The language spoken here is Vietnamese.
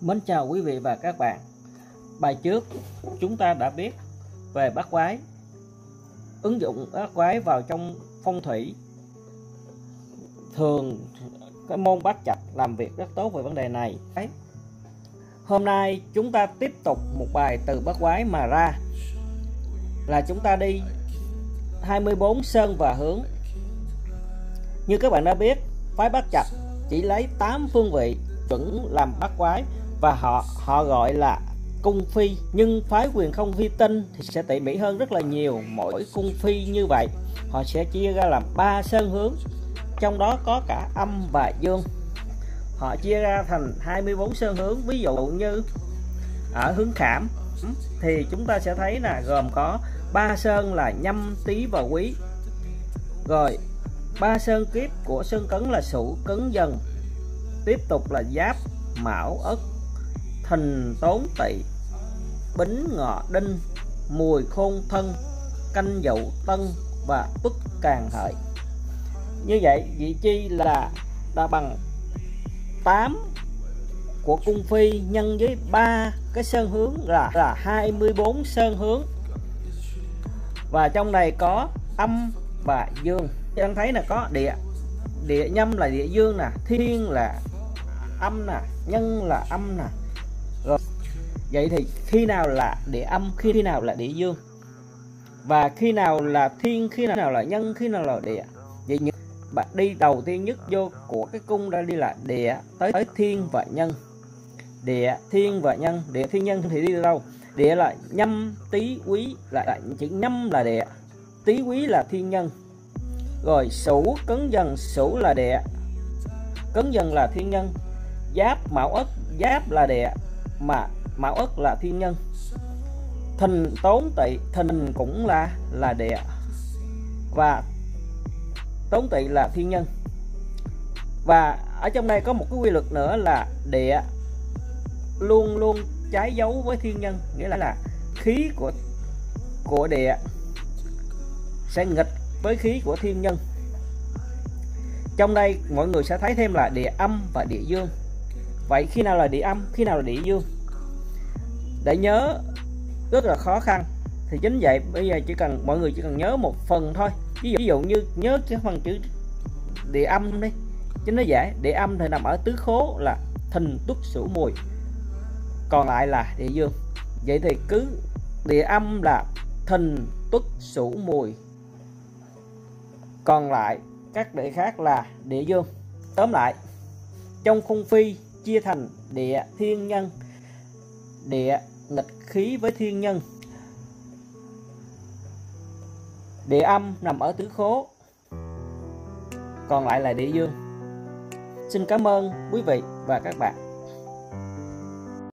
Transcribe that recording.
Mến chào quý vị và các bạn. Bài trước chúng ta đã biết về bát quái, ứng dụng bát quái vào trong phong thủy. Thường cái môn bát chạch làm việc rất tốt về vấn đề này. Hôm nay chúng ta tiếp tục một bài từ bát quái mà ra, là chúng ta đi 24 sơn và hướng. Như các bạn đã biết, phái bát chạch chỉ lấy 8 phương vị chuẩn làm bát quái và họ gọi là cung phi, nhưng phái Huyền Không Vi Tinh thì sẽ tỉ mỉ hơn rất là nhiều. Mỗi cung phi như vậy họ sẽ chia ra làm 3 sơn hướng, trong đó có cả âm và dương. Họ chia ra thành 24 sơn hướng. Ví dụ như ở hướng Khảm thì chúng ta sẽ thấy là gồm có 3 sơn là Nhâm, Tý và Quý. Rồi 3 sơn kiếp của sơn Cấn là Sửu, Cấn, Dần. Tiếp tục là Giáp, Mão, Ất, Thìn, Tốn, Tỵ, Bính, Ngọ, Đinh, Mùi, Khôn, Thân, Canh, Dậu, Tân và Tuất, Càng, Hợi. Như vậy vị chi là bằng 8 của cung phi nhân với 3 cái sơn hướng là 24 sơn hướng. Và trong này có âm và dương. Anh thấy là có địa nhâm là địa dương nè, thiên là âm nè, nhân là âm nè. Rồi vậy thì khi nào là địa âm, khi nào là địa dương, và khi nào là thiên, khi nào là nhân, khi nào là địa. Vậy những bạn đi đầu tiên nhất vô của cái cung ra đi là địa tới thiên và nhân. Địa, thiên và nhân. Địa, thiên, nhân thì đi đâu? Địa là Nhâm, Tý, Quý, là chữ Nhâm là địa, Tý, Quý là thiên nhân. Rồi Sửu, Cấn, Dần. Sửu là địa, Cấn, Dần là thiên nhân. Giáp, Mão, Ất. Giáp là địa mà Mão, Ất là thiên nhân. Thìn, Tốn, Tỵ. Thìn cũng là địa và Tốn, Tỵ là thiên nhân. Và ở trong đây có một cái quy luật nữa là địa luôn luôn trái dấu với thiên nhân, nghĩa là khí của địa sẽ nghịch với khí của thiên nhân. Trong đây mọi người sẽ thấy thêm là địa âm và địa dương. Vậy khi nào là địa âm, khi nào là địa dương? Để nhớ rất là khó khăn. Thì chính vậy bây giờ mọi người chỉ cần nhớ một phần thôi. Ví dụ như nhớ cái phần chữ địa âm đi cho nó dễ. Địa âm thì nằm ở tứ khố là Thìn, Tuất, Sửu, Mùi, còn lại là địa dương. Vậy thì cứ địa âm là Thìn, Tuất, Sửu, Mùi, còn lại các địa khác là địa dương. Tóm lại, trong cung phi chia thành địa, thiên, nhân. Địa nghịch khí với thiên nhân. Địa âm nằm ở tứ khố, còn lại là địa dương. Xin cảm ơn quý vị và các bạn.